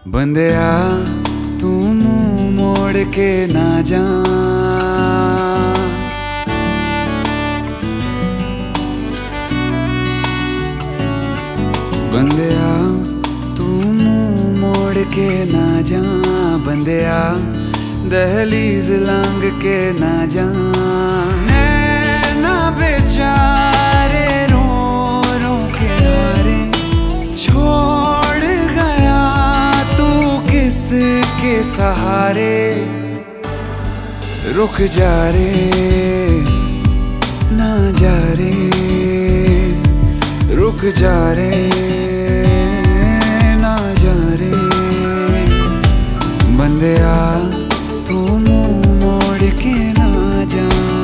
बंदिया तू मुंह मोड़ के ना जा, बंदिया तू मुंह मोड़ के ना जा, बंदिया दहलीज लांग के ना जा। नैना बेचारे रो रो के हारे छोड़ गया तू किसके सहारे। रुक जा रे ना जा रे, रुक जा रे ना जा रे, बंदिया तू मुंह मोड़ के ना जा।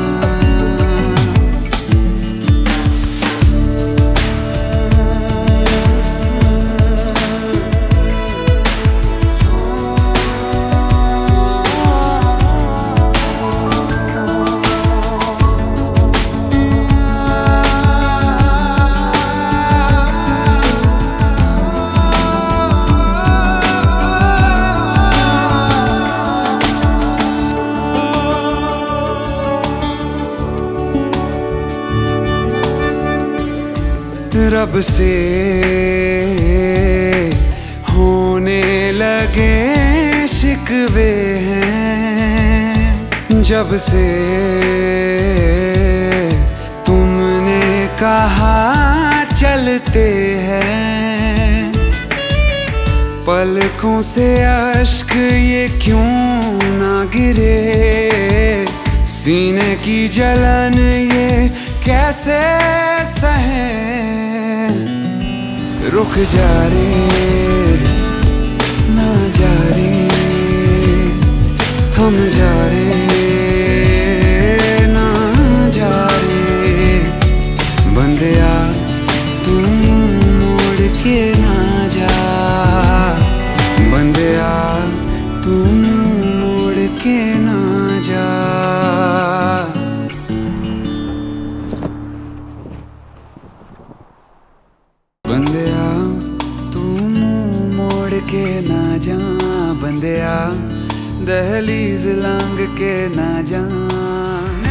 रब से होने लगे शिकवे हैं, जब से तुमने कहा चलते हैं। पलकों से अश्क ये क्यों ना गिरे, सीने की जलन ये कैसे सहे। रुक जा रे ना जा रे, थम जा रे ना जा रे, बंदिया तू मोड़ के ना जा, बंदिया तू मोड़ के ना जा। बंदिया तू मुंह मोड़ के ना जा, बंदिया दहलीज लांग के ना जा।